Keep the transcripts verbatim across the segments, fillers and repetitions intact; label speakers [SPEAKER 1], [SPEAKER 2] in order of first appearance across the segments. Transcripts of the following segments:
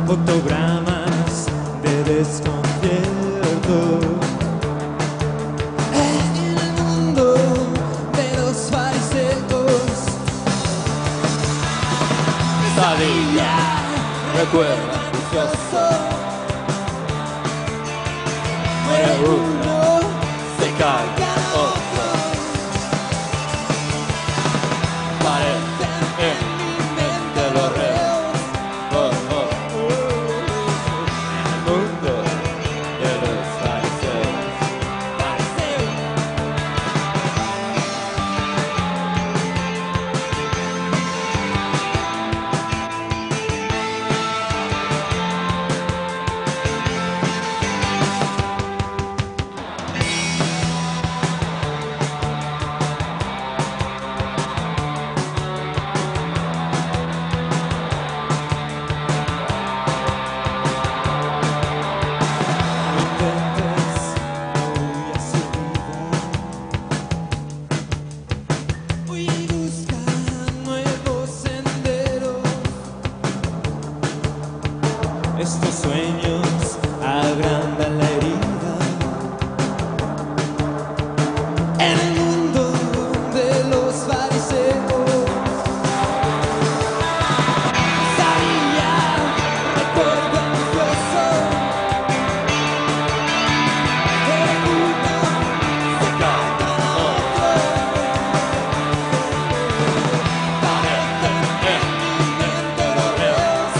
[SPEAKER 1] fotogramas de desconcierto. En el mundo de los fariseos, pesadilla, recuerdo ansioso. Muere uno, se carga otro. Parecen en mi mente los reos. Oh, oh. En el mundo de los fariseos. Fariseos. Estos sueños agrandan la herida. En el mundo de los fariseos, pesadilla, recuerdo ansioso. De uno se carga otro. Parecen en mi mente los reos.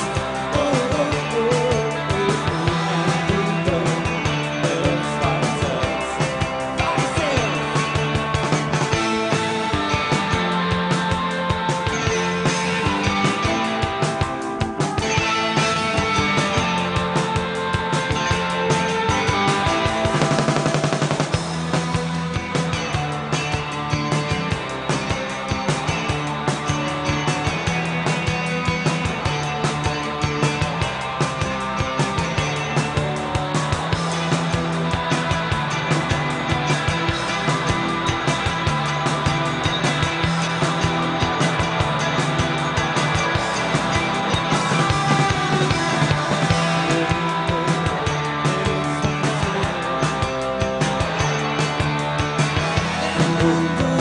[SPEAKER 1] Mundo